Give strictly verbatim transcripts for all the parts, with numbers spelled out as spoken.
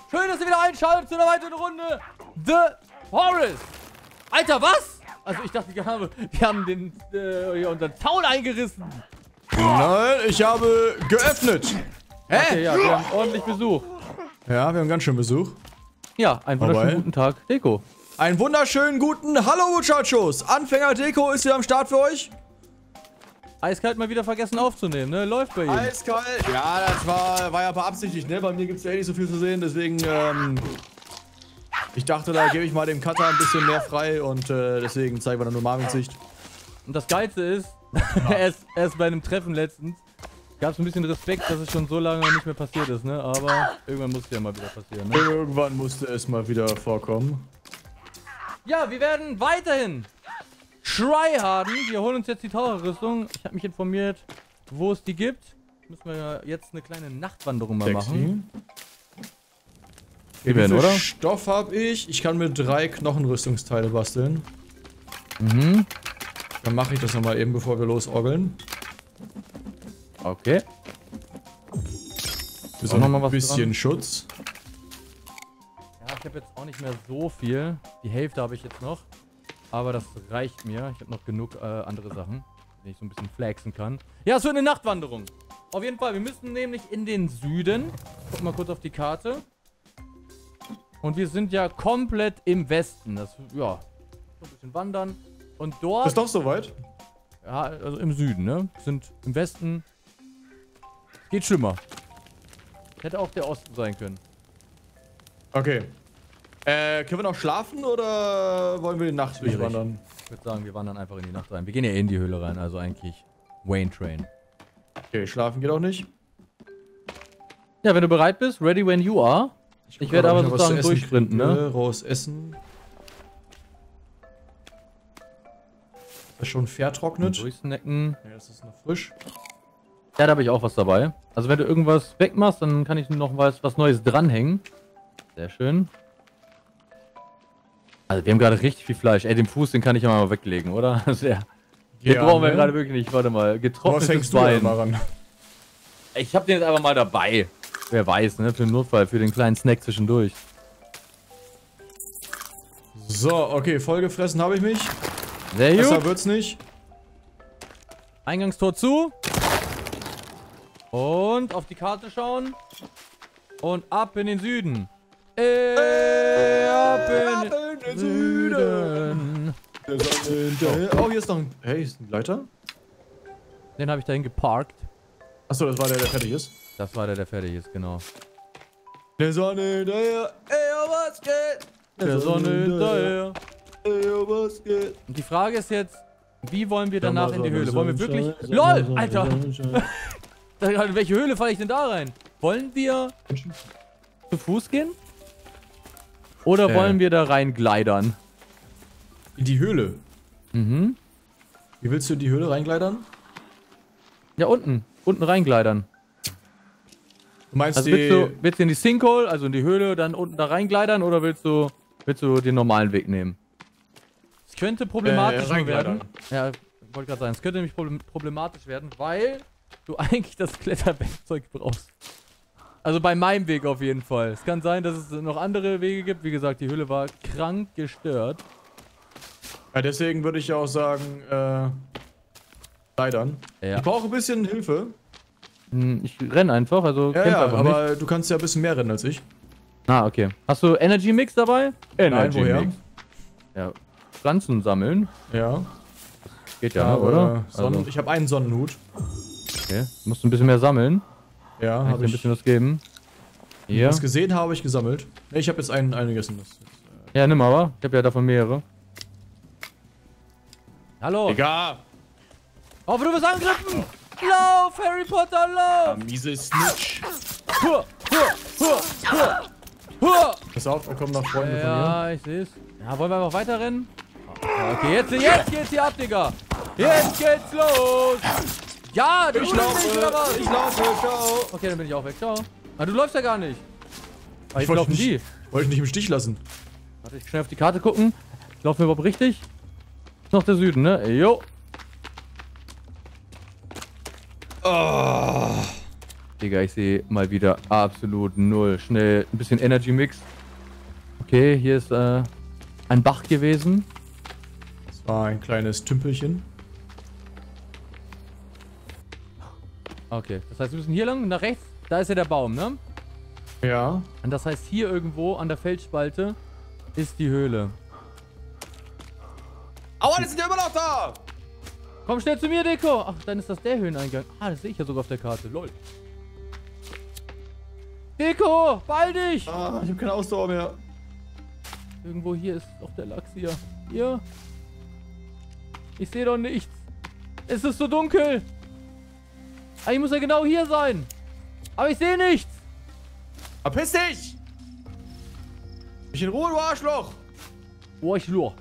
Schön, dass ihr wieder einschaltet zu einer weiteren Runde The Forest. Alter, was? Also ich dachte, wir haben, wir haben den, äh, hier unseren Zaun eingerissen. Nein, ich habe geöffnet. Hä? Okay, ja, wir haben ordentlich Besuch. Ja, wir haben ganz schön Besuch. Ja, einen wunderschönen Wobei. guten Tag, Deko. Einen wunderschönen guten Hallo, Muchachos. Anfänger Deko ist hier am Start für euch. Eiskalt mal wieder vergessen aufzunehmen, ne? Läuft bei ihm. Eiskalt. Ja, das war, war ja beabsichtigt, ne? Bei mir gibt es ja eh nicht so viel zu sehen, deswegen, ähm... ich dachte, da gebe ich mal dem Cutter ein bisschen mehr frei und äh, deswegen zeigen wir dann nur Marvins Sicht. Und das Geilste ist, erst, erst bei einem Treffen letztens gab es ein bisschen Respekt, dass es schon so lange nicht mehr passiert ist, ne? Aber irgendwann musste ja mal wieder passieren, ne? Irgendwann musste es mal wieder vorkommen. Ja, wir werden weiterhin tryharden. Wir holen uns jetzt die Taucherrüstung. Ich habe mich informiert, wo es die gibt. Müssen wir ja jetzt eine kleine Nachtwanderung mal machen. Wie viel oder? Stoff habe ich? Ich kann mir drei Knochenrüstungsteile basteln. Mhm. Dann mache ich das nochmal eben, bevor wir losorgeln. Okay. Ist auch noch mal ein bisschen dran. Schutz. Ja, ich habe jetzt auch nicht mehr so viel. Die Hälfte habe ich jetzt noch. Aber das reicht mir. Ich habe noch genug äh, andere Sachen, wenn ich so ein bisschen flexen kann. Ja, es wird eine Nachtwanderung. Auf jeden Fall. Wir müssen nämlich in den Süden. Guck mal kurz auf die Karte. Und wir sind ja komplett im Westen. Das, ja, so ein bisschen wandern. Und dort... Ist doch soweit? Ja, also im Süden, ne? Sind im Westen... Geht schlimmer. Hätte auch der Osten sein können. Okay. Äh, können wir noch schlafen oder wollen wir die Nacht durchwandern? Ich würde sagen, wir wandern einfach in die Nacht rein. Wir gehen ja eh in die Höhle rein, also eigentlich Wayne Train. Okay, schlafen geht auch nicht. Ja, wenn du bereit bist, ready when you are. Ich, ich werde aber sozusagen durchsprinten, ne? Raus essen. Das ist schon vertrocknet. Durchsnacken. Ja, das ist noch frisch. Ja, da habe ich auch was dabei. Also wenn du irgendwas wegmachst, dann kann ich noch was, was Neues dranhängen. Sehr schön. Also wir haben gerade richtig viel Fleisch. Ey, den Fuß, den kann ich ja mal weglegen, oder? Sehr. Den ja, brauchen wir ne? gerade wirklich nicht. Warte mal. Getrocknetes Bein. Ich habe den jetzt einfach mal dabei. Wer weiß, ne? Für den Notfall, für den kleinen Snack zwischendurch. So, okay, vollgefressen habe ich mich. Sehr gut. Besser wird's nicht. Eingangstor zu. Und auf die Karte schauen. Und ab in den Süden. Ey, ab in, ab in den Süden. Süden. Oh, hier ist noch ein... Hey, ist ein Leiter? Den habe ich dahin geparkt. Achso, das war der, der fertig ist. Das war der, der fertig ist, genau. Der Sonne hinterher, ey, was geht? Der Sonne hinterher, ey, was geht? Und die Frage ist jetzt, wie wollen wir danach in die Höhle? Wollen wir wirklich... LOL, Alter! In welche Höhle falle ich denn da rein? Wollen wir zu Fuß gehen? Oder äh. wollen wir da rein gleitern? In die Höhle? Mhm. Wie willst du in die Höhle reingleitern? Ja, unten. Unten reingleitern. Du meinst also die... Willst du, willst du in die Sinkhole, also in die Höhle, dann unten da reingleitern oder willst du, willst du den normalen Weg nehmen? Es könnte problematisch äh, werden. Ja, ich wollte gerade sagen, es könnte nämlich problematisch werden, weil du eigentlich das Kletterwerkzeug brauchst. Also bei meinem Weg auf jeden Fall. Es kann sein, dass es noch andere Wege gibt. Wie gesagt, die Höhle war krank gestört. Ja, deswegen würde ich ja auch sagen, äh... Leitern. Ja. Ich brauche ein bisschen Hilfe. Ich renne einfach, also ja, kämpf ja, einfach aber nicht. Du kannst ja ein bisschen mehr rennen als ich. Ah, okay. Hast du Energy Mix dabei? Energy Nein, woher? Mix. Ja, Pflanzen sammeln. Ja. Geht ja, ja ne, oder? Sonnen also. Ich habe einen Sonnenhut. Okay, musst du ein bisschen mehr sammeln. Ja, habe ich. ein bisschen was geben. Hier. Was gesehen habe ich gesammelt. Ich habe jetzt einen, einen gegessen. Das ist, äh ja, nimm aber. Ich habe ja davon mehrere. Hallo. Egal. Oh, du bist angegriffen! Lauf, Harry Potter, lauf! Ja, miese Snitch. Hua, hua, hua, hua, hua. Pass auf, da kommen noch Freunde ja, von mir. Ja, ich seh's. Ja, wollen wir einfach weiterrennen? Okay, jetzt, jetzt geht's hier ab, Digga! Jetzt geht's los! Ja, du ich laufe, nicht, oder was? ich laufe, ciao! Okay, dann bin ich auch weg, ciao. Ah, du läufst ja gar nicht. Ah, ich wollte die. Ich wollte dich nicht im Stich lassen. Warte, ich schnell auf die Karte gucken. Ich laufe mir überhaupt richtig? Ist noch der Süden, ne? Jo. Oh. Digga, ich sehe mal wieder absolut null. Schnell ein bisschen Energy Mix. Okay, hier ist äh, ein Bach gewesen. Das war ein kleines Tümpelchen. Okay, das heißt, wir müssen hier lang, nach rechts. Da ist ja der Baum, ne? Ja. Und das heißt, hier irgendwo an der Felsspalte ist die Höhle. Aua, die sind ja immer noch da! Komm schnell zu mir, Deko! Ach, dann ist das der Höheneingang. Ah, das sehe ich ja sogar auf der Karte. Lol. Deko, beeil dich! Ah, ich habe keine Ausdauer mehr. Irgendwo hier ist doch der Lachs hier. Hier. Ich sehe doch nichts. Es ist so dunkel. Ah, ich muss ja genau hier sein. Aber ich sehe nichts. Verpiss dich! Mich in Ruhe, du Arschloch! Boah, ich lur.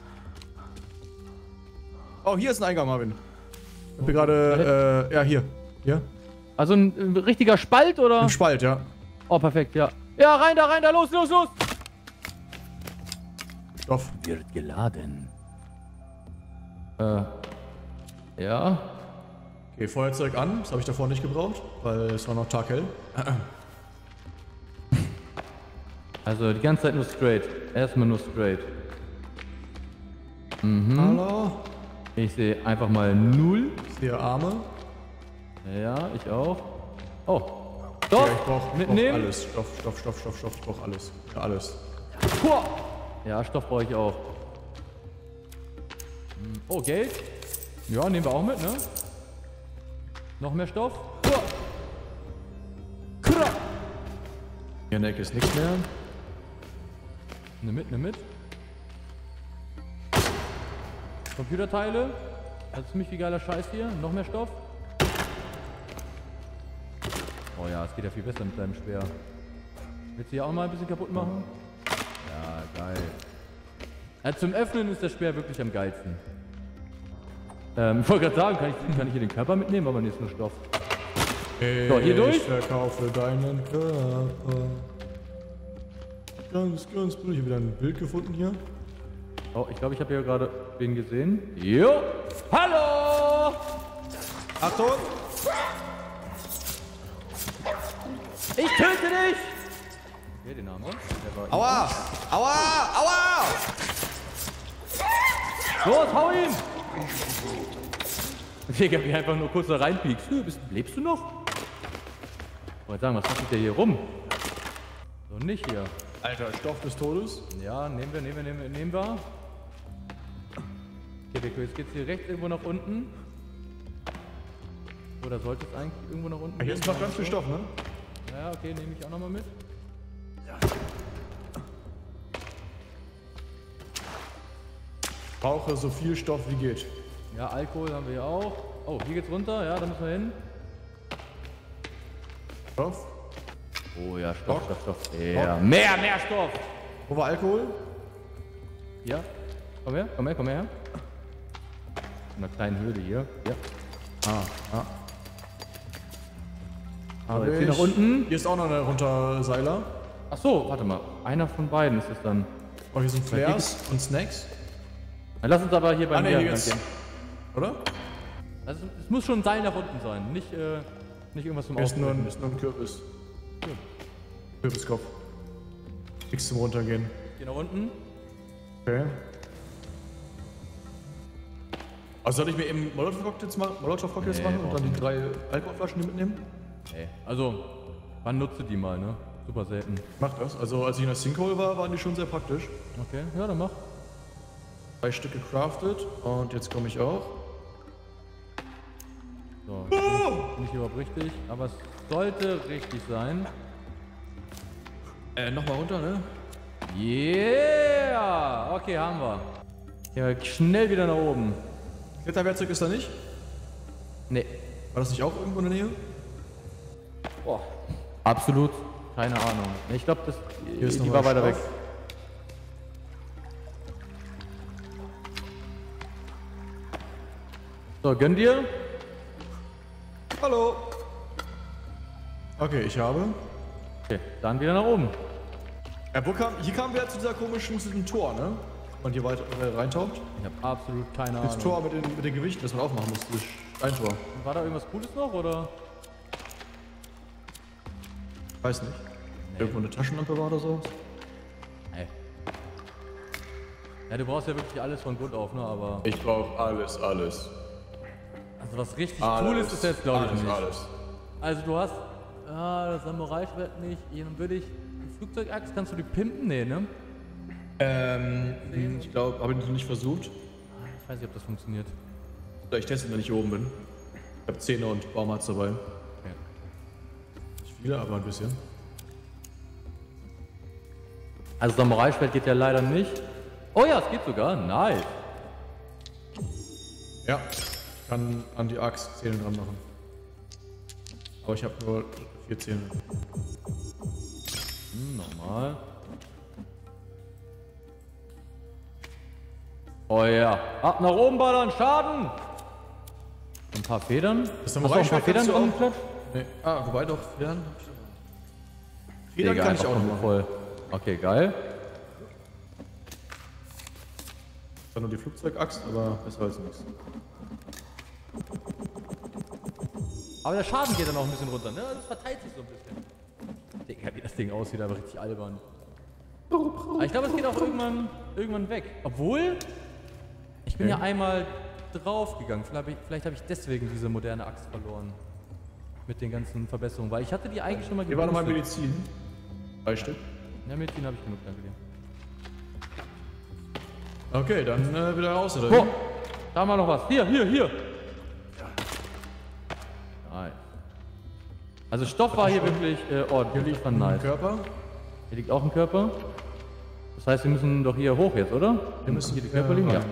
Oh, hier ist ein Eingang, Marvin. Ich bin gerade, äh, ja, hier. Hier. Also ein, ein richtiger Spalt, oder? Ein Spalt, ja. Oh, perfekt, ja. Ja, rein da, rein da, los, los, los! Stoff. Wird geladen. Äh. Ja. Okay, Feuerzeug an. Das habe ich davor nicht gebraucht, weil es war noch taghell. Also die ganze Zeit nur straight. Erstmal nur straight. Mhm. Hallo. Ich sehe einfach mal null. Ich sehe Arme. Ja, ich auch. Oh. Ja, Stoff! ich brauch, ich brauch Mitnehmen. alles. Stoff, Stoff, Stoff, Stoff, Stoff. Ich brauch alles. Ja, alles. Puh. Ja, Stoff brauche ich auch. Hm. Oh, Geld. Ja, nehmen wir auch mit, ne? Noch mehr Stoff. Puh. Hier in der Ecke ist nichts mehr. Nimm mit, nimm mit. Computerteile. Das ist ziemlich viel geiler Scheiß hier. Noch mehr Stoff. Oh ja, es geht ja viel besser mit deinem Speer. Willst du hier auch mal ein bisschen kaputt machen? Ja, geil. Ja, zum Öffnen ist der Speer wirklich am geilsten. Ähm, ich wollte gerade sagen, kann ich, kann ich hier den Körper mitnehmen, aber nee, ist nur Stoff. So, hier durch? Ich verkaufe deinen Körper. Ganz, ganz blöd. Ich habe wieder ein Bild gefunden hier. Oh, ich glaube, ich habe hier gerade wen gesehen. Jo! Hallo! Achtung! Ich töte dich! Okay, den haben wir. Der war Aua! Aua! Aua! Los, hau ihn! Digga, wie einfach nur kurz da reinpiekst. Du, bist, lebst du noch? Ich wollte sagen, was macht der hier rum? So nicht hier. Alter, Stoff des Todes. Ja, nehmen wir, nehmen wir, nehmen wir, nehmen wir. Okay, Deko, jetzt geht's hier rechts irgendwo nach unten. Oder sollte es eigentlich irgendwo nach unten Hier ist gehen? noch ganz viel Stoff, ne? Ja, okay, nehme ich auch nochmal mit. Brauche so viel Stoff wie geht. Ja, Alkohol haben wir ja auch. Oh, hier geht's runter, ja, da müssen wir hin. Stoff? Oh ja, Stoff, Stoff? Stoff, Stoff. Ja, mehr, mehr Stoff! Wo war Alkohol? Ja, komm her, komm her, komm her. In einer kleinen Höhle hier. Ja. Ah, ah. So, jetzt hier nach unten. Hier ist auch noch eine Runterseiler. Ach so, warte mal. Einer von beiden ist es dann. Oh, hier sind Flares und Snacks. Dann lass uns aber hier bei Ah, mir nee, hier lang geht's. gehen. Oder? Also, es muss schon ein Seil nach unten sein, nicht, äh, nicht irgendwas zum Hier ist nur, ein, Aufbrechen. ist nur ein Kürbis. Kürbiskopf. Nichts zum Runtergehen. Geh nach unten. Okay. Also soll ich mir eben Molotov-Cocktails machen, Molotov-Cocktails Nee, machen und brauchst dann die drei Alkoholflaschen mitnehmen? Nee. Also, wann nutze die mal, ne? Super selten. Mach das. Also als ich in der Sinkhole war, waren die schon sehr praktisch. Okay, ja, dann mach. Drei Stück gecraftet und jetzt komme ich auch. So, bin ich überhaupt richtig, aber es sollte richtig sein. Äh, nochmal runter, ne? Yeah! Okay, haben wir. Ja, schnell wieder nach oben. Kletterwerkzeug ist da nicht? Nee. War das nicht auch irgendwo in der Nähe? Boah. Absolut keine Ahnung. Ich glaube, das Hier ist die noch war mal weiter weg. Stoff. So, gönn dir. Hallo! Okay, ich habe. Okay, dann wieder nach oben. Ja, wo kam, hier kamen wir zu dieser komischen, zu diesem Tor, ne? Man hier weiter äh, reintaucht. Ich habe absolut keine Das Ahnung. Tor mit den, mit den Gewichten, das man aufmachen muss. Das Steintor. War da irgendwas Cooles noch, oder? Weiß nicht. Nee. Irgendwo eine Taschenlampe war oder so? Nee. Ja, du brauchst ja wirklich alles von Grund auf, ne? Aber. Ich brauche alles, alles. Also was richtig alles, cool ist, ist jetzt glaube ich alles, nicht. alles. Also du hast. Ah, das Samurai-Schwert nicht. Dann würde ich. Die Flugzeugachs kannst du die pimpen? Nee, ne? Ähm, ich glaube, habe ich noch nicht versucht. Ich weiß nicht, ob das funktioniert. Ich teste, wenn ich hier oben bin. Ich habe Zähne und Baumarzt dabei. Okay. Nicht viele, aber ein bisschen. Also Samurai-Schwert geht ja leider nicht. Oh ja, es geht sogar. Nice. Ja, ich kann an die Axt Zähne dran machen. Aber ich habe nur vier Zähne. Hm, nochmal. Oh ja. Ab nach oben ballern, Schaden! Ein paar Federn. Das Hast du auch ein paar Federn dran geklatscht? Nee. Ah, wobei doch, Federn. Federn Egal, kann ich auch noch komplett machen. voll. Okay, geil. Das war nur die Flugzeugaxt, aber besser als nichts. Aber der Schaden geht dann auch ein bisschen runter, ne? Das verteilt sich so ein bisschen. Digga, wie das Ding aussieht, aber richtig albern. Aber ich glaube, es geht auch irgendwann, irgendwann weg. Obwohl, ich bin Okay. ja einmal draufgegangen. Vielleicht habe ich, vielleicht hab ich deswegen diese moderne Axt verloren. Mit den ganzen Verbesserungen. Weil ich hatte die eigentlich schon mal Hier war nochmal geboostet. Medizin. Drei Stück. Ja, Medizin habe ich genug, danke dir. Okay, dann äh, wieder raus, oder? Oh, da haben wir noch was. Hier, hier, hier. Nice. Also Stoff war hier wirklich äh, ordentlich. Das war nice. Körper. Hier liegt auch ein Körper. Das heißt, wir müssen doch hier hoch jetzt, oder? Wir müssen hier die Körper liegen, ja. rein.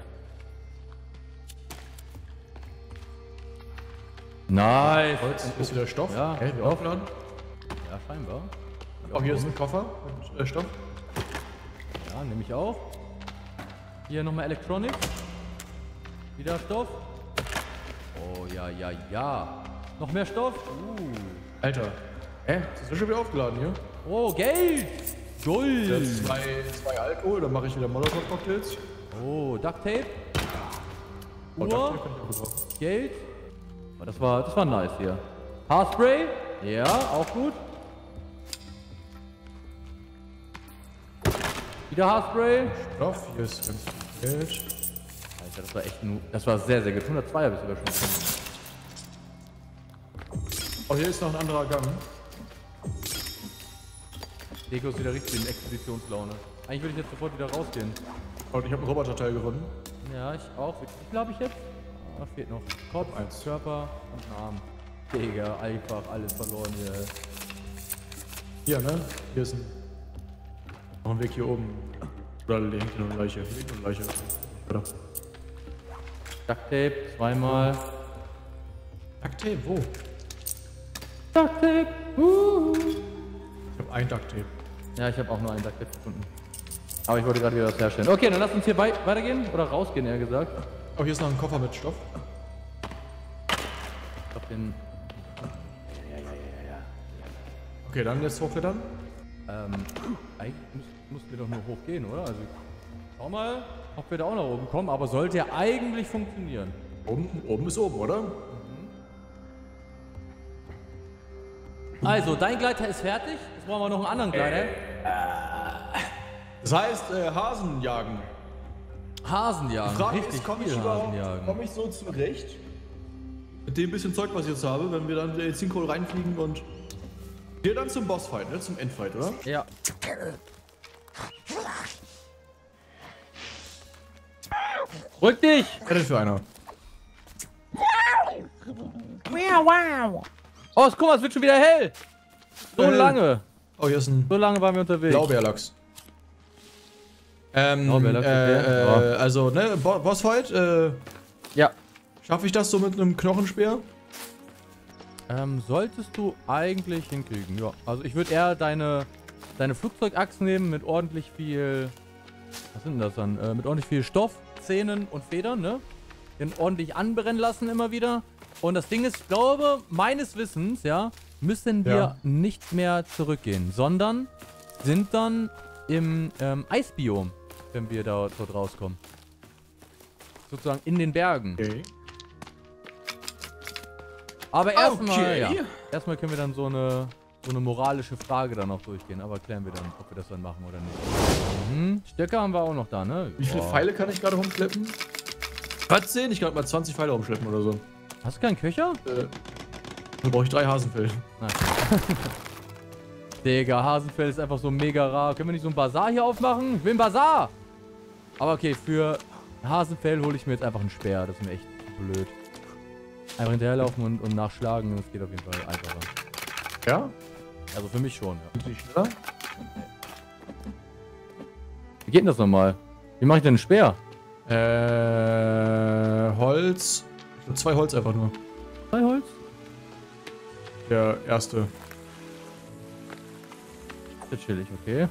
Nice. Holz ist wieder Stoff. Ja, Hä, wir Stoff. aufladen. Ja, scheinbar. Oh, hier ist ein Koffer mit äh, Stoff. Ja, nehme ich auch. Hier nochmal Electronics. Wieder Stoff. Oh, ja, ja, ja. Noch mehr Stoff. Uh. Alter. Hä? Das ist schon wieder aufgeladen hier. Oh, Geld. Gold. Jetzt zwei, zwei Alkohol, dann mache ich wieder Molotov-Cocktails. Oh, Duct Tape. Oh, Uhr. Duct Tape kann ich auch gebrauchen. Geld. Oh, das war, das war nice hier. Haarspray. Ja, auch gut. Wieder Haarspray. Stoff, hier ist ganz viel Geld. Alter, das war echt nur. Das war sehr, sehr gut. hundertzwei habe ich sogar schon. Oh, hier ist noch ein anderer Gang. Deko ist wieder richtig in Expeditionslaune. Eigentlich würde ich jetzt sofort wieder rausgehen. Und ich habe einen Roboterteil gewonnen. Ja, ich auch. Wie glaube ich jetzt? Ah, fehlt noch Kopf, Eins. Körper und Arm. Digga, einfach alles verloren hier. Hier, ne? Hier ist ein. Noch ein Weg hier oben. Oder hängt hier noch eine Leiche. Hier liegt noch eine Leiche. Oder? Duct Tape, zweimal. Ducktape, wo? Duct Tape. Uh. Ich habe ein Ducktape. Ja, ich habe auch nur einen Duct Tape gefunden. Aber ich wollte gerade wieder was herstellen. Okay, dann lass uns hier wei weitergehen. Oder rausgehen, eher gesagt. Oh, hier ist noch ein Koffer mit Stoff. Ich glaub, den. Okay, dann jetzt hochklettern. Ähm, eigentlich müß, mussten wir doch nur hochgehen, oder? Also, schau mal, ob wir da auch nach oben kommen. Aber sollte ja eigentlich funktionieren. Oben, oben ist oben, oder? Also, dein Gleiter ist fertig. Jetzt brauchen wir noch einen anderen Gleiter. Das heißt, äh, Hasen jagen. Hasen jagen. Frage Richtig ist, komme ich viel Hasen überhaupt, jagen. komme ich so zurecht? Mit dem bisschen Zeug, was ich jetzt habe, wenn wir dann in den Sinkhole reinfliegen und hier dann zum Bossfight, ne? Zum Endfight, oder? Ja. Rück dich! Was denn für einer? Oh, guck mal, es wird schon wieder hell. So Hell. lange. Oh, hier ist ein So lange waren wir unterwegs. Blaubeerlachs. Ähm, Blaubeerlachs, äh, okay. äh, also, ne, Bo Bossfight, äh, Ja. schaffe ich das so mit einem Knochenspeer? Ähm, solltest du eigentlich hinkriegen, ja. Also ich würde eher deine, deine Flugzeugachs nehmen mit ordentlich viel, was sind denn das dann? Äh, mit ordentlich viel Stoff, Zähnen und Federn, ne? Den ordentlich anbrennen lassen immer wieder. Und das Ding ist, ich glaube, meines Wissens, ja, müssen wir Ja. nicht mehr zurückgehen, sondern sind dann im ähm, Eisbiom, wenn wir da, dort rauskommen. Sozusagen in den Bergen. Okay. Aber erstmal, Okay. ja, erstmal können wir dann so eine so eine moralische Frage dann noch durchgehen. Aber klären wir dann, ob wir das dann machen oder nicht. Mhm. Stöcke haben wir auch noch da, ne? Wie viele Boah. Pfeile kann ich gerade rumschleppen? vierzehn? Ich kann mal zwanzig Pfeile rumschleppen oder so. Hast du keinen Köcher? Äh, dann brauche ich drei Hasenfell. Nein. Digga, Hasenfell ist einfach so mega rar. Können wir nicht so einen Bazar hier aufmachen? Ich will einen Bazar! Aber okay, für Hasenfell hole ich mir jetzt einfach einen Speer. Das ist mir echt blöd. Einfach hinterherlaufen und, und nachschlagen. Das geht auf jeden Fall einfacher. Ja? Also für mich schon, ja. Sind die schneller? Wie geht denn das nochmal? Wie mache ich denn einen Speer? Äh, Holz. Ich glaube zwei Holz einfach nur. Zwei Holz? Der erste. Das ist chillig, okay.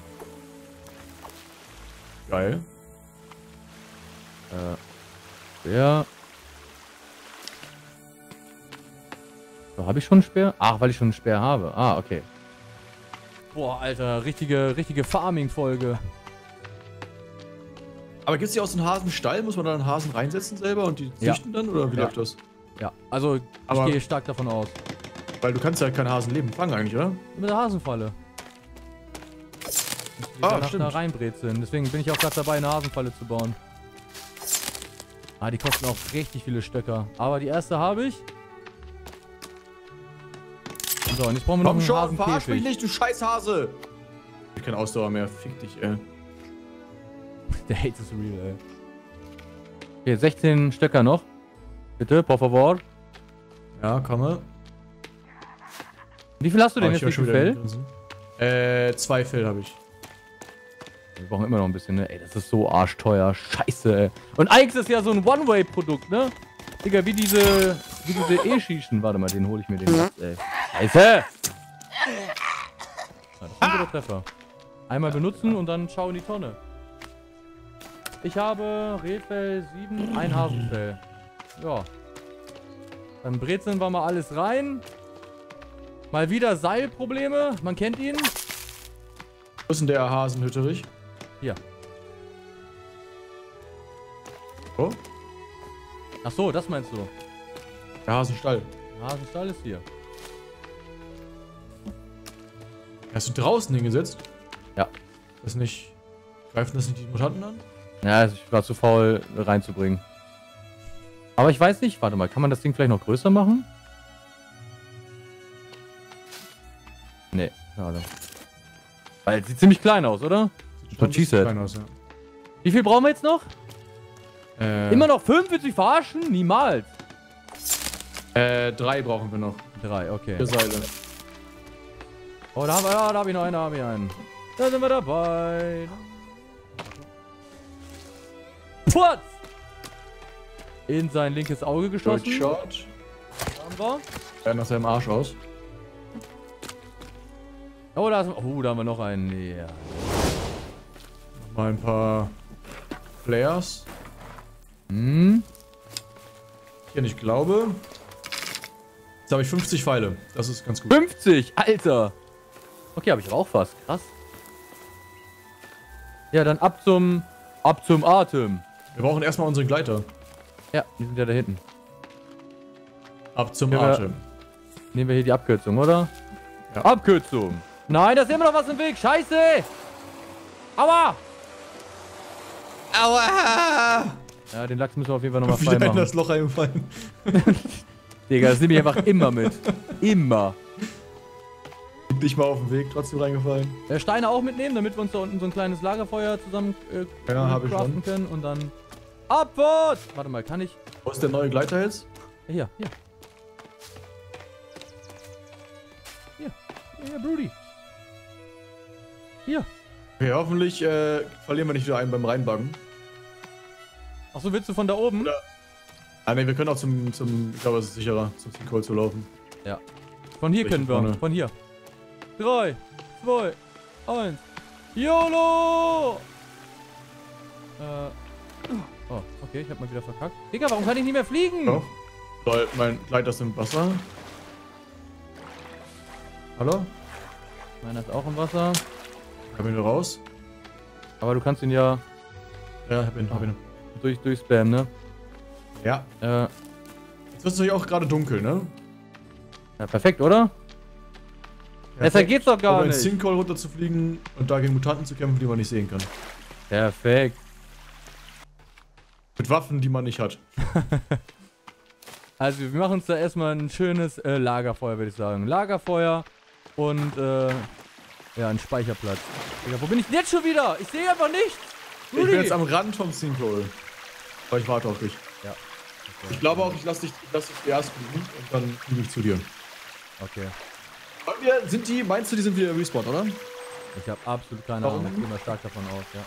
Geil. Äh, Speer. So, habe ich schon einen Speer? Ach, weil ich schon einen Speer habe. Ah, okay. Boah, Alter, richtige, richtige Farming-Folge. Aber gibt es hier auch so einen Hasenstall? Muss man da einen Hasen reinsetzen selber und die Ja. züchten dann? Oder wie Ja. läuft das? Ja, also ich Aber- gehe stark davon aus. Weil du kannst ja kein Hasenleben fangen eigentlich, oder? Mit der Hasenfalle. Die Ah, danach stimmt. da reinbrezeln. Deswegen bin ich auch gerade dabei, eine Hasenfalle zu bauen. Ah, die kosten auch richtig viele Stöcker. Aber die erste habe ich. So, und jetzt brauchen wir noch Komm einen schon, verarsch mich Hasenkäfig. nicht, du scheiß Hase! Ich keine Ausdauer mehr, fick dich, ey. Der Hate is real, ey. Okay, sechzehn Stöcker noch. Bitte, por favor. Ja, komme. Wie viel hast du denn Oh, jetzt? ich Wie hör schon viel wieder Fell? den Grinsen. Äh, zwei Fell habe ich. Wir brauchen immer noch ein bisschen, ne? Ey, das ist so arschteuer. Scheiße, ey. Und eigentlich ist das ja so ein One-Way-Produkt, ne? Digga, wie diese, wie diese E-Schischen. Warte mal, den hole ich mir den jetzt, ey. Scheiße! Ja, das ist ein guter Treffer. Einmal benutzen und dann schau in die Tonne. Ich habe Rehfell sieben, ein Hasenfell. Ja. Dann brezeln wir mal alles rein. Mal wieder Seilprobleme. Man kennt ihn. Wo ist denn der Hasenhütterich? Hier. Oh? Ach so, das meinst du. Der Hasenstall. Der Hasenstall ist hier. Hast du draußen hingesetzt? Ja. Das nicht. Greifen das nicht die Mutanten an? Ja, ich war zu faul reinzubringen. Aber ich weiß nicht, warte mal, kann man das Ding vielleicht noch größer machen? Nee, schade. Weil es sieht ziemlich klein aus, oder? Sieht So ein bisschen G-Set. klein aus, ja. Wie viel brauchen wir jetzt noch? Äh, Immer noch fünf? Willst du mich verarschen? Niemals. Äh, drei brauchen wir noch. Drei, okay. Vier Seile. Oh, da haben wir, ja, da habe ich noch einen, da habe ich einen. Da sind wir dabei. Putz! In sein linkes Auge geschossen. Good shot. Haben wir. Er nach seinem Arsch aus. Oh, da, ist, oh, da haben wir noch einen. Ja. Mal ein paar Flares. Hm. Hier, ich glaube. Jetzt habe ich fünfzig Pfeile. Das ist ganz gut. fünfzig, Alter. Okay, habe ich aber auch fast. Krass. Ja, dann ab zum, ab zum Atem. Wir brauchen erstmal unseren Gleiter. Ja, die sind ja da hinten. Ab zum Ja, aber- Atem. Nehmen wir hier die Abkürzung, oder? Ja. Abkürzung. Nein, da ist immer noch was im Weg. Scheiße. Aua. Aua! Ja, den Lachs müssen wir auf jeden Fall nochmal Wieder frei in machen. das Loch reingefallen. Digga, das nehme ich einfach immer mit. Immer. Nicht mal auf dem Weg, trotzdem reingefallen. Äh, Steine auch mitnehmen, damit wir uns da unten so ein kleines Lagerfeuer zusammen äh, Ja, hab ich craften schon. können und dann abwärts. Warte mal, kann ich? Wo ist der neue Gleiter jetzt? Ja, hier, hier. Hier, hier, hier, Brody. Hier. Okay, hoffentlich äh, verlieren wir nicht wieder einen beim Reinbaggen. Achso, willst du von da oben? Oder- Ah ne, wir können auch zum, zum ich glaube, es ist sicherer, zum Sinkhole zu laufen. Ja. Von hier Richtig können wir. vorne. Von hier. Drei, zwei, eins. YOLO! Äh. Oh, okay, ich hab mal wieder verkackt. Digga, warum kann ich nicht mehr fliegen? Doch. Soll mein Gleiter ist im Wasser. Hallo? Meiner ist auch im Wasser. Hab ihn wieder raus. Aber du kannst ihn ja Ja, hab ihn, hab ihn. durch, durch Spam, ne? Ja. Äh, Jetzt wird es natürlich auch gerade dunkel, ne? ja, perfekt, oder? Besser geht's doch gar um nicht. ins Sinkhole runterzufliegen und da gegen Mutanten zu kämpfen, die man nicht sehen kann. Perfekt. Mit Waffen, die man nicht hat. Also wir machen uns da erstmal ein schönes äh, Lagerfeuer, würde ich sagen. Lagerfeuer und äh, ja, ein Speicherplatz. Digga, wo bin ich denn jetzt schon wieder? Ich sehe einfach nichts. Ich bin jetzt am Rand vom Sinkhole. Aber ich warte auf dich. Ja. Okay. Ich glaube auch, ich lasse dich, lass dich zuerst fliegen und dann fliege ich zu dir. Okay. Und wir, sind die, meinst du, die sind wieder respawned, oder? Ich habe absolut keine Warum? Ahnung. Ich gehe mal stark davon aus, ja.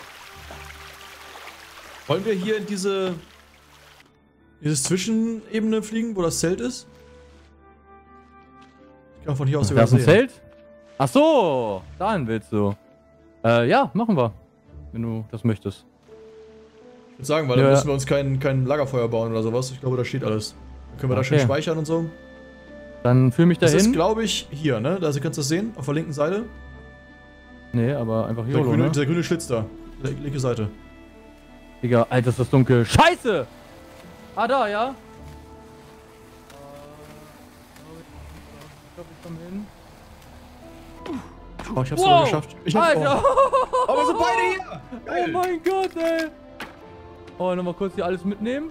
Wollen wir hier in diese dieses Zwischenebene fliegen, wo das Zelt ist? Ich kann von hier aus Da ist ein sehen. Zelt? Ach so, dahin willst du. Äh, ja, machen wir. Wenn du das möchtest. Ich würde sagen, weil Ja. dann müssen wir uns kein, kein Lagerfeuer bauen oder sowas. Ich glaube, da steht alles. Dann können wir da schön Okay. speichern und so. Dann fühl mich Das ist, dahin. glaube ich, hier, ne? Also kannst du das sehen, auf der linken Seite. Nee, aber einfach Der YOLO, grüne, ne? dieser grüne Schlitz da. Le- Linke Seite. Digga, Alter, ist das dunkel. Scheiße! Ah, da, ja? Ich glaube, ich komme hin. Oh, ich hab's Wow! sogar geschafft. Ich hab's Alter! Oh. Aber wir sind beide hier! Oh Geil. mein Gott, ey! Oh, nochmal kurz hier alles mitnehmen.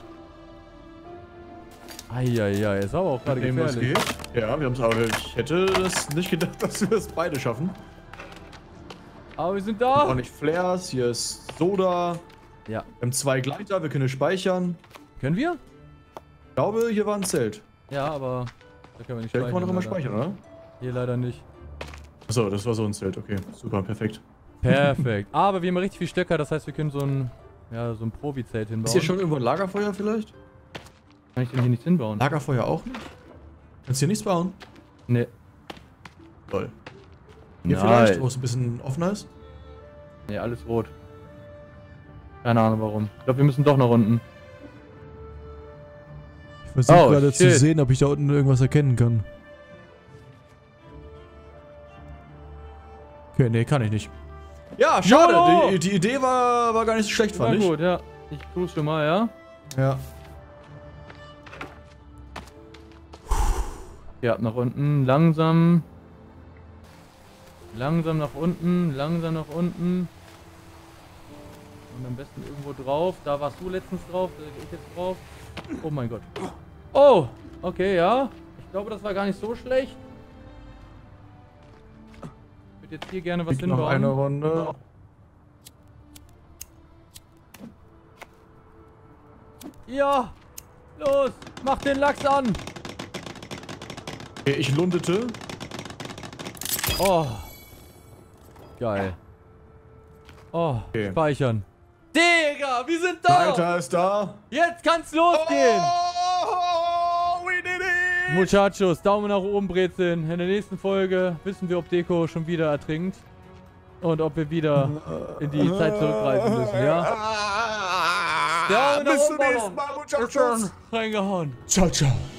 Eieiei, ist aber auch gerade Nehmen, was gefährlich. geht. Ja, wir haben's aber. Ich hätte das nicht gedacht, dass wir es beide schaffen. Aber wir sind Auch da! nicht Flares, hier ist Soda. Ja. Wir haben zwei Gleiter, wir können speichern. Können wir? Ich glaube, hier war ein Zelt. Ja, aber da können wir nicht Zelt kann man doch immer leider. speichern, oder? Hier leider nicht. Achso, das war so ein Zelt, okay. Super, perfekt. Perfekt. Aber wir haben richtig viel Stöcker, das heißt, wir können so ein, ja, so ein Probi-Zelt hinbauen. Ist hier schon irgendwo ein Lagerfeuer vielleicht? Kann ich denn hier nicht hinbauen? Lagerfeuer auch nicht? Kannst du hier nichts bauen? Nee. Toll. Hier Nice. vielleicht, wo es ein bisschen offener ist? Nee, alles rot. Keine Ahnung warum. Ich glaube, wir müssen doch nach unten. Ich versuche Oh, gerade zu shit. sehen, ob ich da unten irgendwas erkennen kann. Okay, nee, kann ich nicht. Ja, schade. YOLO! Die, die Idee war, war gar nicht so schlecht, Na fand ich. gut, ja. Ich tue schon mal, ja? Ja. Ja, nach unten. Langsam. Langsam nach unten. Langsam nach unten. Und am besten irgendwo drauf. Da warst du letztens drauf. Da gehe ich jetzt drauf. Oh mein Gott. Oh! Okay, ja. Ich glaube, das war gar nicht so schlecht. Ich würde jetzt hier gerne was Liegt noch eine hinbauen. Runde. Ja! Los! Mach den Lachs an! Okay, ich lundete. Oh. Geil. Oh, Okay. speichern. Digga, wir sind da! Alter ist da. Jetzt kann's losgehen! Oh, we did it! Muchachos, Daumen nach oben brezeln. In der nächsten Folge wissen wir, ob Deko schon wieder ertrinkt. Und ob wir wieder in die Zeit zurückreisen müssen, ja? Daumen nach Bis oben, zum nächsten Ballon. Mal, Bis Muchachos. dann. Reingehauen. Ciao, ciao.